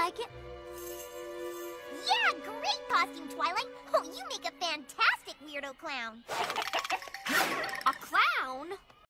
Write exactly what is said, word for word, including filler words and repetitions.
like it? Yeah, great costume, Twilight. Oh, you make a fantastic Weirdo clown. A clown?